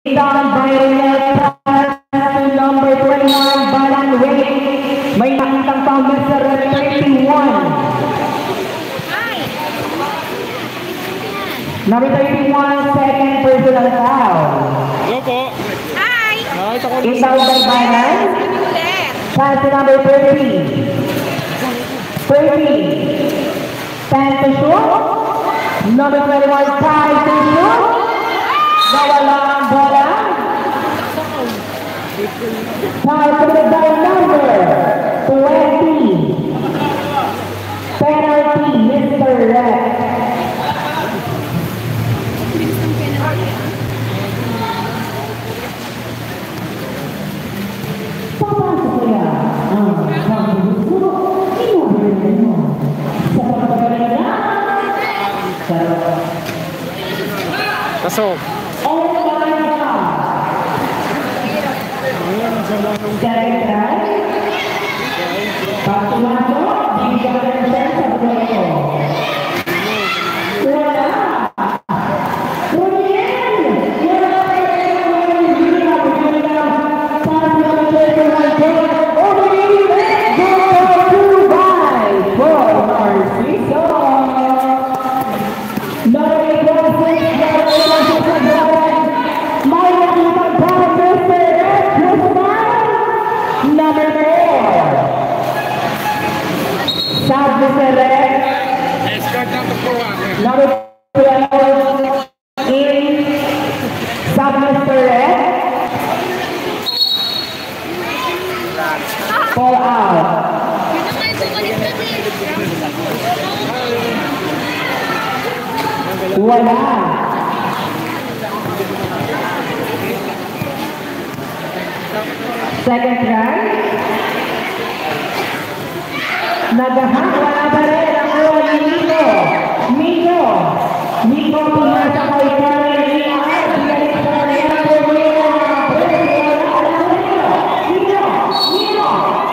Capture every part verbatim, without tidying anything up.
down by Renel pass to number twenty-one, Balan Wade. May nakitang foul Mister thirty-one. Number thirty-one, second personal foul. Hello po. Hi! Inbound by Balan. Pass to number thirty. thirty. ten to shoot. Number twenty-one, five to shoot. Nawala ang bola. Foul committed by number twenty. Penalty, Mister Red. Papasok kaya ang pagbubuso, inubuhin mo. Sa pagpapagaling na, Pasok. all five shots. Direct drive. Pagtumasok, bigyan ka ng chance sa pagbabato. Wala. Roniel! Wala pa rin ang mga hindi na pagkakita. Para sa mga chance ng mga goal. Over the event, goal to by for Narciso. Number eight, number six, number eight, number six, may nakitang foul, Mister Ed Guzman. Number four. Sab Mister Ed. Escort number four. Number twelve. In. Sab Mister Ed. Fall out. Wala. Second try. Nagahang wala pa rin ang ulo ni Nico. Nico. Nico pumasa kay Karen Liar. Biyalik sa kanya. Pumila. Nico. Nico.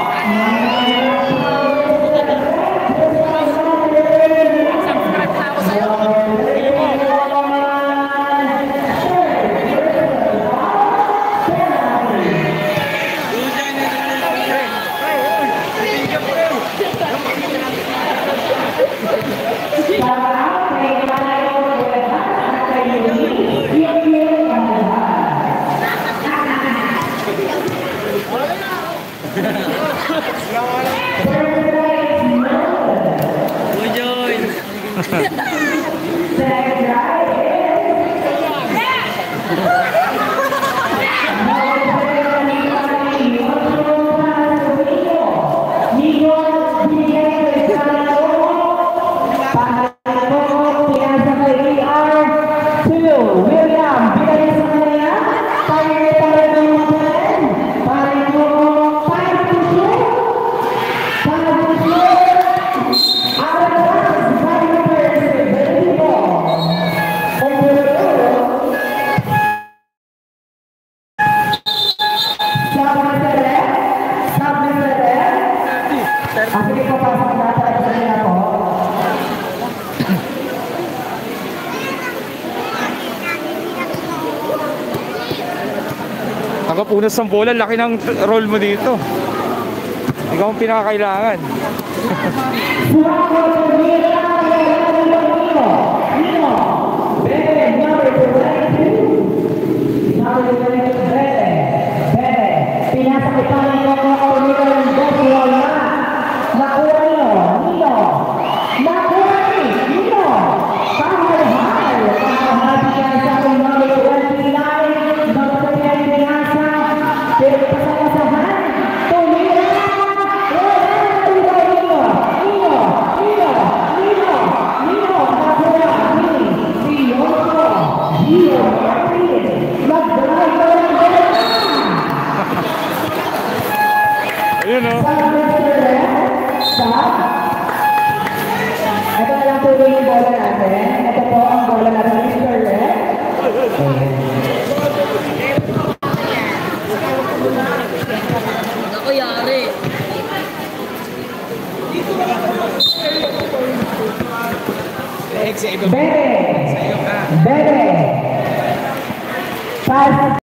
Nakapunas ng bola, laki ng roll mo dito. Ikaw ang pinakakailangan. Ayun o.